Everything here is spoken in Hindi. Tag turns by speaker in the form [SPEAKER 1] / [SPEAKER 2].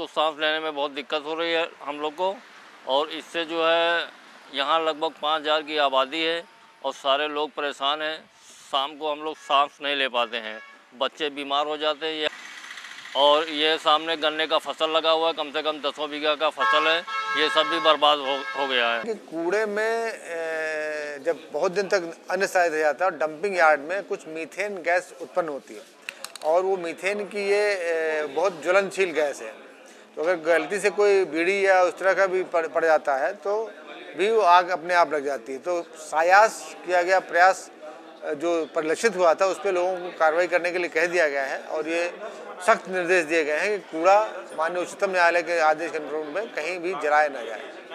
[SPEAKER 1] तो सांस लेने में बहुत दिक्कत हो रही है हम लोग को। और इससे जो है यहाँ लगभग 5000 की आबादी है और सारे लोग परेशान हैं। शाम को हम लोग सांस नहीं ले पाते हैं, बच्चे बीमार हो जाते हैं। और ये सामने गन्ने का फसल लगा हुआ है, कम से कम 10 बीघा का फसल है, ये सब भी बर्बाद हो गया है।
[SPEAKER 2] कि कूड़े में जब बहुत दिन तक अन्न शायद रह जाता है और डंपिंग यार्ड में कुछ मीथेन गैस उत्पन्न होती है और वो मीथेन की ये बहुत ज्वलनशील गैस है। तो अगर गलती से कोई बीड़ी या उस तरह का भी पड़ जाता है तो भी वो आग अपने आप लग जाती है। तो सायास किया गया प्रयास जो परिलक्षित हुआ था उस पर लोगों को कार्रवाई करने के लिए कह दिया गया है और ये सख्त निर्देश दिए गए हैं कि कूड़ा माननीय उच्चतम न्यायालय के आदेश के अनुरूप में कहीं भी जलाया न जाए।